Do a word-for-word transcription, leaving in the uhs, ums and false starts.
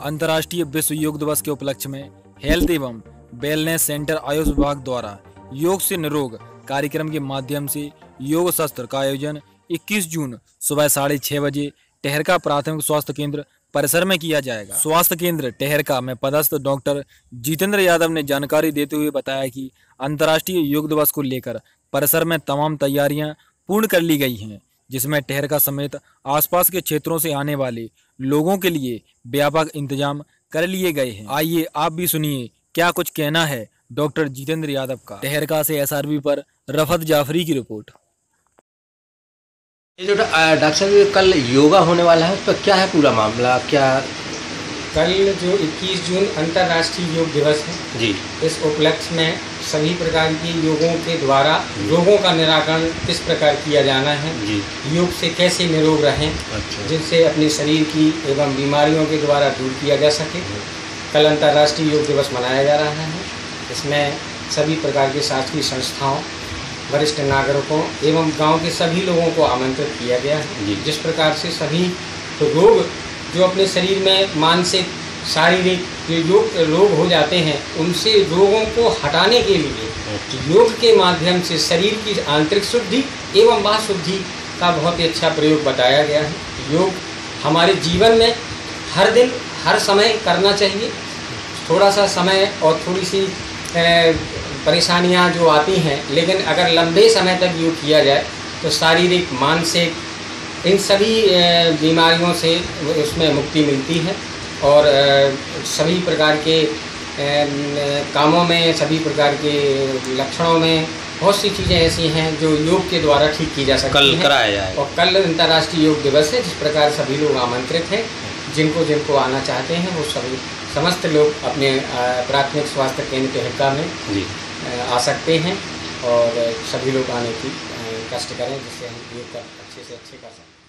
अंतर्राष्ट्रीय विश्व योग दिवस के उपलक्ष्य में हेल्थ एवं वेलनेस सेंटर आयुष विभाग द्वारा योग से निरोग कार्यक्रम के माध्यम से योग सत्र का आयोजन इक्कीस जून सुबह साढ़े छह बजे टहरका प्राथमिक स्वास्थ्य केंद्र परिसर में किया जाएगा। स्वास्थ्य केंद्र टहरका में पदस्थ डॉक्टर जितेंद्र यादव ने जानकारी देते हुए बताया कि अंतर्राष्ट्रीय योग दिवस को लेकर परिसर में तमाम तैयारियां पूर्ण कर ली गई हैं, जिसमें टहरका समेत आसपास के क्षेत्रों से आने वाले लोगों के लिए व्यापक इंतजाम कर लिए गए हैं। आइए आप भी सुनिए क्या कुछ कहना है डॉक्टर जितेंद्र यादव का। टहरका से एसआरबी पर रफत जाफरी की रिपोर्ट। ये जो डॉक्टर साहब कल योगा होने वाला है, उस पर क्या है पूरा मामला? क्या कल जो इक्कीस जून अंतर्राष्ट्रीय योग दिवस है जी, इस उपलक्ष्य में सभी प्रकार के योगों के द्वारा रोगों का निराकरण किस प्रकार किया जाना है जी, योग से कैसे निरोग रहें, अच्छा, जिनसे अपने शरीर की एवं बीमारियों के द्वारा दूर किया जा सके। कल अंतर्राष्ट्रीय योग दिवस मनाया जा रहा है। इसमें सभी प्रकार के शासकीय संस्थाओं, वरिष्ठ नागरिकों एवं गांव के सभी लोगों को आमंत्रित किया गया है। जिस प्रकार से सभी तो रोग जो अपने शरीर में मानसिक शारीरिक जो रोग हो जाते हैं, उनसे रोगों को हटाने के लिए योग के माध्यम से शरीर की आंतरिक शुद्धि एवं बाह्य शुद्धि का बहुत ही अच्छा प्रयोग बताया गया है। योग हमारे जीवन में हर दिन हर समय करना चाहिए। थोड़ा सा समय और थोड़ी सी परेशानियां जो आती हैं, लेकिन अगर लंबे समय तक योग किया जाए तो शारीरिक मानसिक इन सभी बीमारियों से उसमें मुक्ति मिलती है और सभी प्रकार के कामों में, सभी प्रकार के लक्षणों में बहुत सी चीज़ें ऐसी हैं जो योग के द्वारा ठीक की जा सकती कल हैं। कराया जाए। और कल अंतर्राष्ट्रीय योग दिवस है, जिस प्रकार सभी लोग आमंत्रित हैं। जिनको जिनको आना चाहते हैं वो सभी समस्त लोग अपने प्राथमिक स्वास्थ्य केंद्र टहरका में जी आ सकते हैं और सभी लोग आने की कष्ट करें, जिससे हम योग का अच्छे से अच्छे कर सकते हैं।